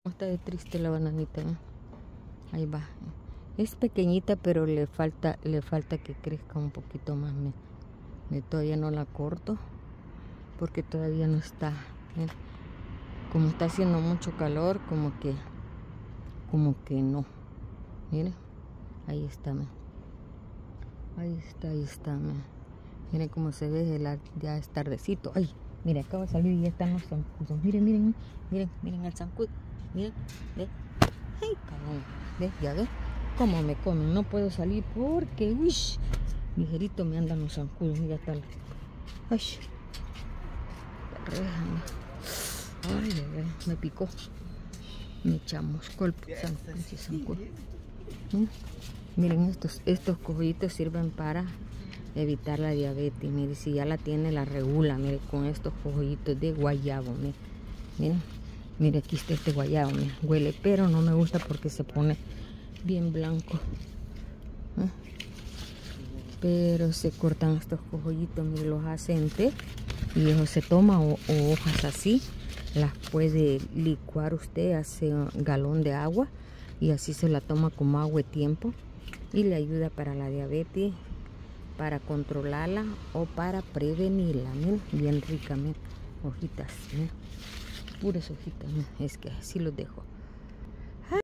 Está de triste la bananita, ¿eh? Ahí va. Es pequeñita, pero le falta que crezca un poquito más. Todavía no la corto porque todavía no está. ¿Eh? Como está haciendo mucho calor, como que no. Miren, ahí está. Ahí está. Miren cómo se ve ya es tardecito. Ay, mire, acaba de salir y ya están los zancudos. Miren el zancudo. Miren, ve. Ay, cabrón. Ve, ya ve cómo me comen. No puedo salir porque, uy, ligerito me andan los zancudos. Mira tal. Ay, ay, me picó. Me chamuscó el zancudo. Miren, estos cogollitos sirven para evitar la diabetes. Mire, si ya la tiene, la regula. Mire, con estos cogollitos de guayabo. Mire, aquí está este guayabo. Mire, huele, pero no me gusta porque se pone bien blanco. ¿Eh? Pero se cortan estos cogollitos. Mire, los hace en té y eso se toma, o hojas así. Las puede licuar usted, hace un galón de agua y así se la toma como agua de tiempo y le ayuda para la diabetes, para controlarla o para prevenirla. Miren, bien rica, miren, hojitas, miren, puras hojitas, miren. Es que así los dejo.